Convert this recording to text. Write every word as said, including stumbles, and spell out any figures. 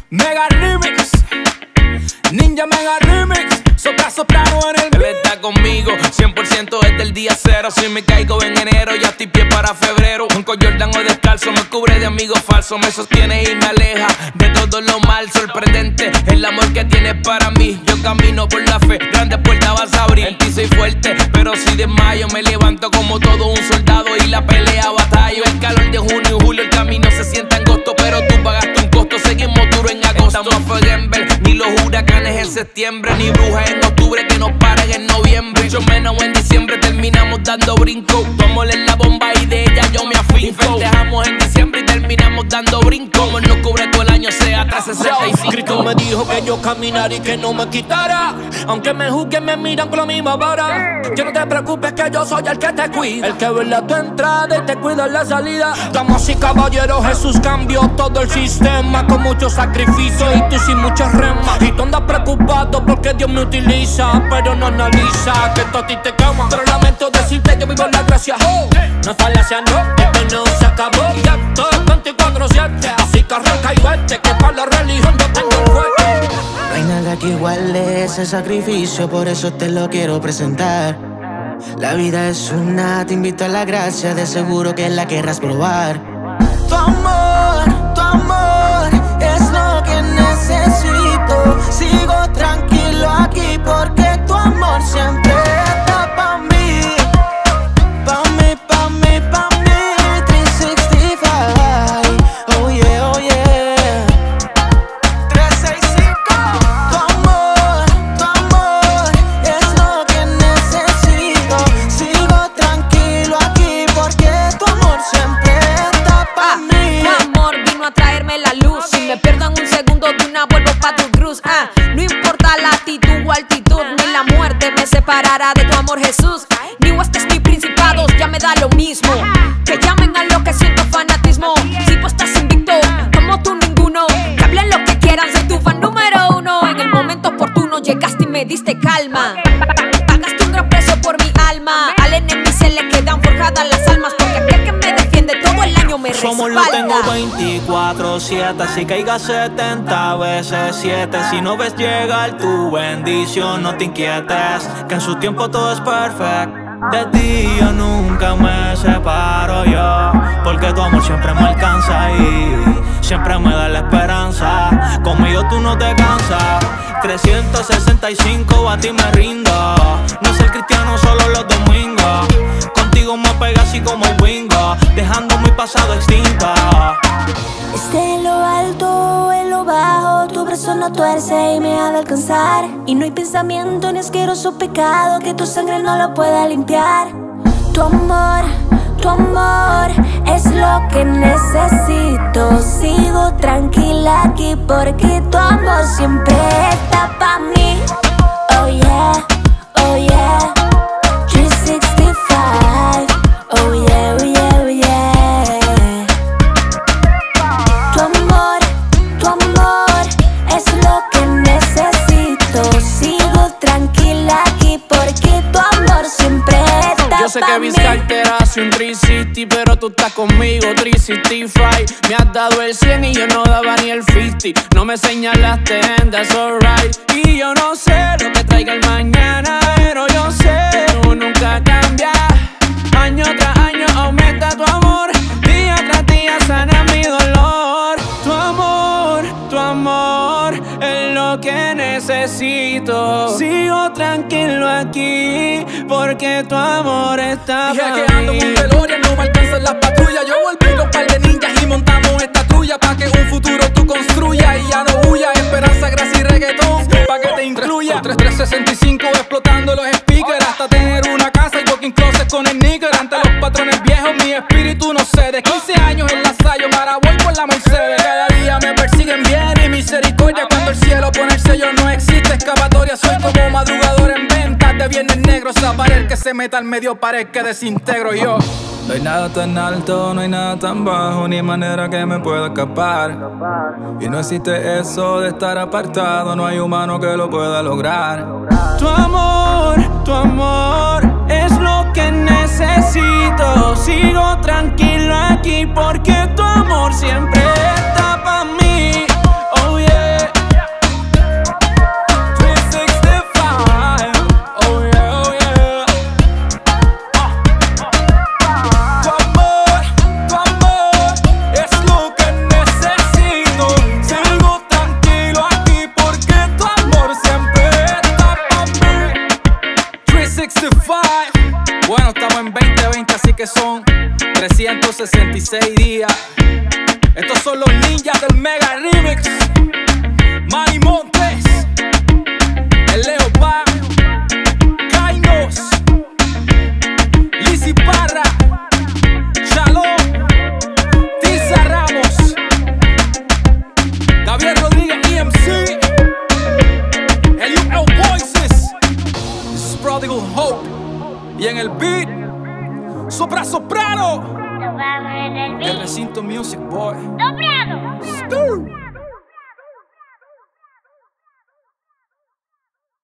Mega Remix, Ninja Mega Remix, sopra soprano en el beat. Él está conmigo, cien por ciento desde el día cero. Si me caigo en enero, ya estoy pie para febrero. Un Jordan o descalzo, me cubre de amigos falsos. Me sostiene y me aleja de todo lo mal. Sorprendente el amor que tienes para mí. Yo camino por la fe, grandes puertas vas a abrir. En ti soy fuerte, pero si desmayo me levanto como todo un soldado y la pelea batallo. El calor de junio y julio, el camino se siente angosto, pero tú pagaste un costo, seguimos duro en agosto. Estamos a fuego en ver, ni los huracanes en septiembre, ni brujas en octubre que nos paren en noviembre. Mucho menos en diciembre terminamos dando brinco. Tu amor es la bomba y de ella yo me afinco. Festejamos en diciembre y terminamos dando brinco. Como nos cubre todo el año, sea trescientos sesenta y cinco. Cristo me dijo que yo caminara y que no me quitara. Aunque me juzguen, me miran con la misma vara. Que no te preocupes que yo soy el que te cuida, el que vela tu entrada y te cuida en la salida. Damas y caballeros, Jesús cambió todo el sistema con mucho sacrificio y tú sin muchas remas. Y tú andas preocupado porque Dios me utiliza, pero no analiza que esto a ti te quema. Pero lamento decirte que vivo en la gracia. Oh, no es falacia, no, esto no se acabó. Ya todo es veinticuatro siete, así que arranca y vete, que para la religión yo tengo el fuerte. No hay nada que iguale ese sacrificio, por eso te lo quiero presentar. La vida es una, te invito a la gracia, de seguro que la querrás probar. Tu amor, tu amor es lo que necesito. Sigo tranquilo aquí porque tu amor siempre está pa' mí. Pa' mí, pa' mí, pa' mí, trescientos sesenta y cinco. Oh yeah, oh yeah. trescientos sesenta y cinco. Tu amor, tu amor es lo que necesito. Sigo tranquilo aquí porque tu amor siempre está pa' mí. Tu amor vino a traerme la luz. Si me pierdo en un segundo de una vuelvo pa' tu cruz. ah, No importa la actitud o altitud, ni la muerte me separará de tu amor, Jesús. Ni huestes ni principados, ya me da lo mismo. Que llamen a lo que siento fanatismo. Si tú estás invicto, como tú ninguno. Que hablen lo que quieran, soy tu fan número uno. En el momento oportuno llegaste y me diste calma. Pagaste un gran precio por mi alma. Al enemigo se le quedan forjadas las almas, porque aquel que me defiende todo el año me respalda. Somos lo tengo veinticuatro siete, así caiga setenta veces siete. Si no ves llegar tu bendición, no te inquietes, que en su tiempo todo es perfecto. De ti yo nunca me separo yo, porque tu amor siempre me alcanza y siempre me da la esperanza. Conmigo tú no te cansas. Trescientos sesenta y cinco a ti me rindo. No ser cristiano solo los domingos. Contigo me pega así como el wingo, dejando mi pasado extinto. Esté en lo alto, en lo bajo, tu brazo no tuerce y me ha de alcanzar. Y no hay pensamiento ni asqueroso pecado que tu sangre no lo pueda limpiar. Tu amor, tu amor es lo que necesito. Sigo tranquila aquí porque tu amor siempre está pa' mí. Oh yeah, oh yeah. trescientos sesenta y cinco. Oh yeah, oh yeah, oh yeah. Tu amor, tu amor es lo que necesito. Sigo tranquila aquí porque tu amor siempre está pa' mí. Yo sé que mis carteras hace un trescientos sesenta, pero tú estás conmigo, trescientos sesenta y cinco. Me has dado el cien y yo no daba ni el cincuenta. No me señalaste and that's alright. Y yo no sé lo que traiga el mañana, pero yo sé que tú nunca cambias. Año tras año aumenta tu amor, día tras día sana mi dolor. Tu amor, tu amor es lo que necesito. Sigo tranquilo aquí porque tu amor está Dije pa' que ando mí. con DeLorean, no me alcanzan las patrullas. Yo volví con par de ninjas y montamos esta tuya, pa' que un futuro tú construyas y ya no huyas. Esperanza, gracia y reggaetón, pa' que te incluya. trescientos sesenta y cinco explotando los speakers, hasta tener una casa y walking closet con el níquel. Ante los patrones viejos mi espíritu no cede. quince años en la Sayo, ahora voy por la Mercedes. Cada día me persiguen bien y misericordia. Cuando el cielo pone el sello no existe escapatoria. Soy como madrugador en ventas de viernes negro. Esa pared que se meta al medio, pared que desintegro yo. No hay nada tan alto, no hay nada tan bajo, ni manera que me pueda escapar. Y no existe eso de estar apartado, no hay humano que lo pueda lograr. Tu amor, tu amor es lo que necesito. Sigo tranquilo aquí porque tu amor siempre está pa' mí. Oh yeah. que son trescientos sesenta y seis días. Estos son los ninjas del Mega Remix. Manny Montes, el Leopard, Kainos, Lizzy Parra, Shalom, Tiza Ramos, Gabriel Rodríguez E M C, el U L Voices. This is Prodigal Hope. Y en el beat, Sopra Soprano, el Recinto Music Boy. Soprano.